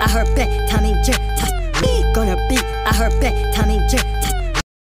I heard bedtime in jail. Me gonna be. I heard bedtime in jail.